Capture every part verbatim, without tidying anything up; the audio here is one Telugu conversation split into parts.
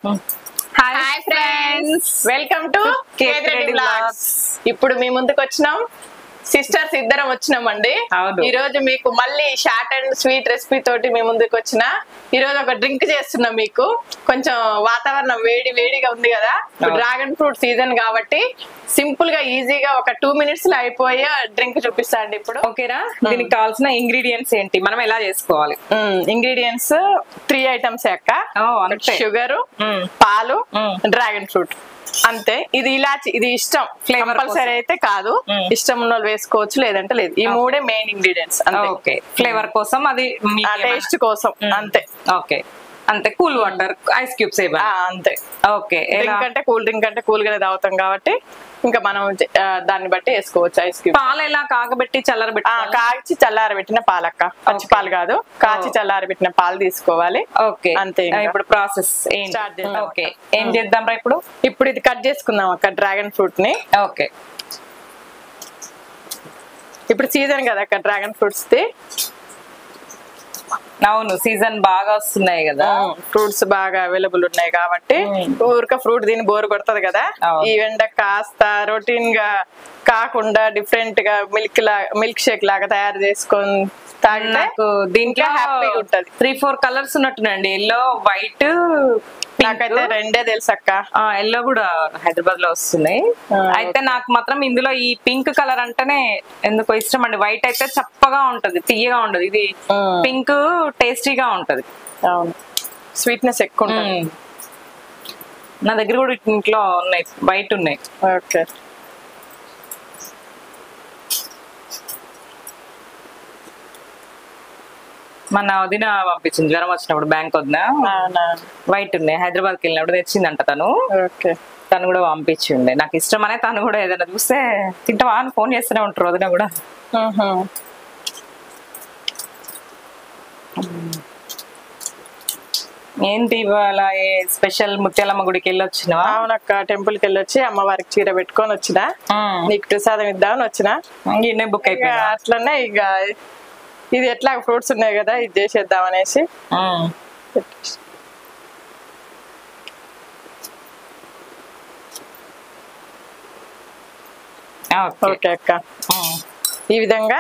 Hi friends, welcome to Kethireddy vlogs. ఇప్పుడు మీ ముందుకు వచ్చినాం, సిస్టర్స్ ఇద్దరం వచ్చినామండి. ఈ రోజు మీకు మళ్ళీ షార్ట్ అండ్ స్వీట్ రెసిపీ తోటి మీ ముందుకు వచ్చిన. ఈ రోజు ఒక డ్రింక్ చేస్తున్నాం. మీకు కొంచెం వాతావరణం వేడి వేడిగా ఉంది కదా, డ్రాగన్ ఫ్రూట్ సీజన్ కాబట్టి సింపుల్ గా ఈజీగా ఒక టూ మినిట్స్ లో అయిపోయే డ్రింక్ చూపిస్తాండి ఇప్పుడు. ఓకేనా? దీనికి కావాల్సిన ఇంగ్రీడియంట్స్ ఏంటి, మనం ఎలా చేసుకోవాలి? ఇంగ్రీడియంట్స్ త్రీ ఐటమ్స్ అక్క. షుగర్, పాలు, డ్రాగన్ ఫ్రూట్, అంతే. ఇది ఇలాచి, ఇది ఇష్టం, కంపల్సరీ అయితే కాదు, ఇష్టం ఉన్న వాళ్ళు వేసుకోవచ్చు, లేదంటే లేదు. ఈ మూడే మెయిన్ ఇంగ్రీడియంట్స్. ఓకే, ఫ్లేవర్ కోసం, అది టేస్ట్ కోసం, అంతే. ఓకే, అంతే. కూల్ వాటర్, ఐస్ క్యూబ్స్ అంతే. ఓకే, డ్రింక్ అంటే కూల్ డ్రింక్ అంటే కూల్ గానే తాగుతాం కాబట్టి ఇంకా మనం దాన్ని బట్టి వేసుకోవచ్చు. Ice cube. పాలు ఎలా కాగబెట్టి చల్లారబెట్టి, కాచి చల్లారబెట్టిన పాలక్క, పచ్చి పాలు కాదు, కాచి చల్లారబెట్టిన పాలు తీసుకోవాలి. ఓకే, అంతే. ఇప్పుడు ప్రాసెస్ స్టార్ట్ చేద్దాం. ఓకే, ఏం చేద్దాం రా ఇప్పుడు? ఇప్పుడు ఇది కట్ చేసుకుందాం అక్క, డ్రాగన్ ఫ్రూట్ ని. ఓకే, ఇప్పుడు సీజన్ కదా అక్క డ్రాగన్ ఫ్రూట్స్ ది. అవును, సీజన్ బాగా వస్తున్నాయి కదా, ఫ్రూట్స్ బాగా అవైలబుల్ ఉన్నాయి కాబట్టి ఊరిక ఫ్రూట్ దీన్ని బోర్ కొడుతుంది కదా. ఈ ఎండ కాస్త రొటీన్ గా కాకుండా డిఫరెంట్ గా మిల్క్ లా మిల్క్ షేక్ లాగా తయారు చేసుకొని నాకు దీంట్లో హ్యాపీగా ఉంటది. త్రీ ఫోర్ కలర్స్ ఉన్నట్టునండి, ఎల్లో, వైట్. నాకైతే రెండే తెలుసు అక్క. ఎల్లో కూడా హైదరాబాద్ లో వస్తున్నాయి. అయితే నాకు మాత్రం ఇందులో ఈ పింక్ కలర్ అంటేనే ఎందుకో ఇష్టం అండి. వైట్ అయితే చప్పగా ఉంటది, తీయగా ఉండదు. ఇది పింక్ టేస్టీగా ఉంటది. అవును, స్వీట్నెస్ ఎక్కువ ఉంటుంది. నా దగ్గర కూడా ఇంట్లో ఉన్నాయి, వైట్ ఉన్నాయి. ఓకే, మన వదిన పంపించింది జ్వరం వచ్చినప్పుడు, బ్యాంక్ వదిన. వైట్ ఉన్నాయి, హైదరాబాద్ కి వెళ్ళినప్పుడు తెచ్చిందంట తను. తను కూడా పంపించిండే, నాకు ఇష్టం అనే. తను కూడా ఏదైనా చూస్తే తింటావా అని ఫోన్ చేస్తూనే ఉంటారు వదిన కూడా. ఏంటి ఇవాళ స్పెషల్? ముత్యాలమ్మ గుడికి వెళ్ళి వచ్చినావా? అవునక్క, టెంపుల్ కి వెళ్ళొచ్చి అమ్మవారికి చీర పెట్టుకొని వచ్చిన. నీకు ప్రసాదం ఇద్దామని వచ్చిన. ఇన్నే బుక్ అయిపోయా. అట్లనే ఇక ఇది ఎట్లా ఫ్రూట్స్ ఉన్నాయి కదా, ఇది చేసేద్దాం అనేసి. ఓకే అక్క, ఈ విధంగా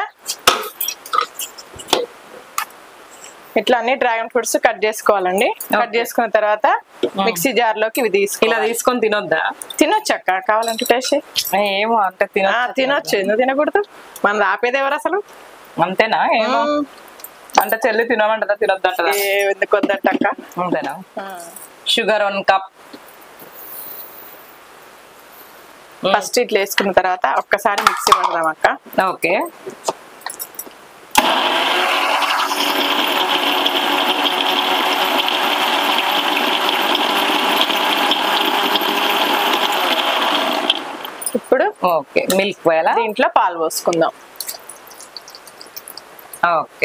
ఇట్లా అన్ని డ్రాగన్ ఫ్రూట్స్ కట్ చేసుకోవాలండి. కట్ చేసుకున్న తర్వాత మిక్సీ జార్ లోకి ఇవి తీసుకు ఇలా తీసుకొని తినొద్దా? తినొచ్చు అక్క, కావాలంటే టేస్ట్. ఏమో అంటే తిన తినొచ్చు, ఎందుకు తినకూడదు? మనం ఆపేది ఎవరు అసలు? అంతేనా? ఏమో అంటే చెల్లి తినమంటదా, తినొద్దంటదా? ఎందుకు వద్దంట అక్క. అంతేనా? Sugar one cup. ఫస్ట్ ఇట్లా వేసుకున్న తర్వాత ఒక్కసారి మిక్సీ పడదాం అక్క. ఓకే, ఇప్పుడు ఓకే మిల్క్ పోయాలా? దీంట్లో పాలు పోసుకుందాం. ఓకే,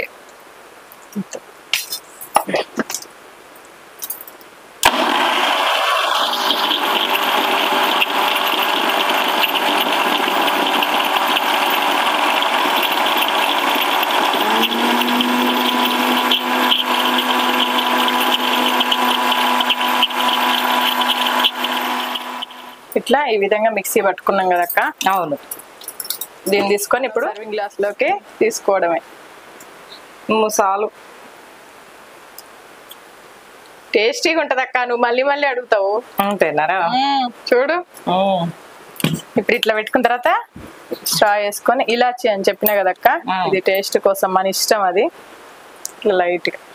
ఇట్లా ఈ విధంగా మిక్సీ పట్టుకున్నాం కదక్క. అవును, దీన్ని తీసుకొని ఇప్పుడు సర్వింగ్ గ్లాస్ లోకి తీసుకోవడమే. ముసాలు టేస్టీగా ఉంటది అక్క, నువ్వు మళ్ళీ మళ్ళీ అడుగుతావు. అంతేనారా? చూడు, ఇప్పుడు ఇట్లా పెట్టుకున్న తర్వాత స్ట్రా వేసుకొని ఇలాచి అని చెప్పినా కదక్క, ఇది టేస్ట్ కోసం మన ఇష్టం. అది ఇట్లా లైట్ గా.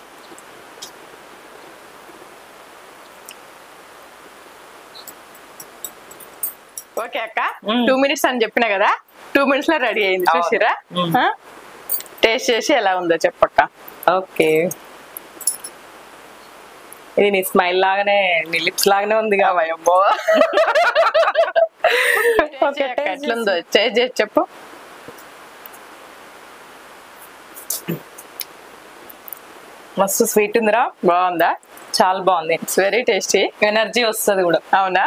ఓకే అక్క, టూ మినిట్స్ అని చెప్పినా కదా, టూ మినిట్స్ లో రెడీ అయింది. చూసిరా? టేస్ట్ చేసి ఎలా ఉందో చెప్పక్క. ఓకే, ఇది నీ స్మైల్ లాగానే, నీ లిప్స్ లాగానే ఉంది కాబో. ఎట్లుందో టేస్ట్ చేసి చెప్పు. మస్తు స్వీట్ ఉందిరా. బాగుందా? చాలా బాగుంది. It's very tasty. ఎనర్జీ వస్తుంది కూడా. అవునా?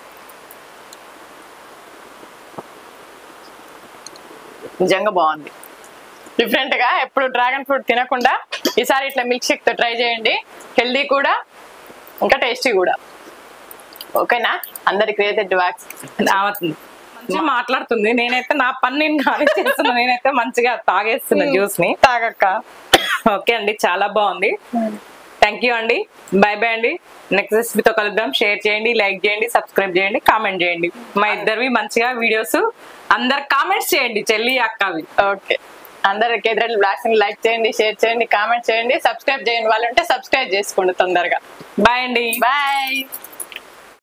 నిజంగా బాగుంది. డిఫరెంట్ గా ఎప్పుడు డ్రాగన్ ఫ్రూట్ తినకుండా ఈసారి ఇట్లా మిల్క్ షేక్ తో ట్రై చేయండి. హెల్దీ కూడా, ఇంకా టేస్టీ కూడా. ఓకేనా? అందరి క్రియేటెడ్ వ్లాగ్స్ మంచిగా మాట్లాడుతుంది, నేనైతే నా పని నేను కానీ చేస్తున్నా, నేనైతే మంచిగా తాగేస్తున్నా జ్యూస్ ని. తాగక్క. ఓకే అండి, చాలా బాగుంది. థ్యాంక్ యూ అండి, బై బై అండి. నెక్స్ట్ రెసిపీతో కలుద్దాం. షేర్ చేయండి, లైక్ చేయండి, సబ్స్క్రైబ్ చేయండి, కామెంట్ చేయండి. మా ఇద్దరివి మంచిగా వీడియోస్ అందరు కామెంట్స్ చేయండి, చెల్లి అక్కవి. ఓకే, అందరు కేద్రెడ్డి బ్లాగ్స్ ని లైక్ చేయండి, షేర్ చేయండి, కామెంట్ చేయండి, సబ్స్క్రైబ్ చేయండి. వాళ్ళు ఉంటే సబ్స్క్రైబ్ చేసుకోండి తొందరగా. బాయ్ అండి. బాయ్.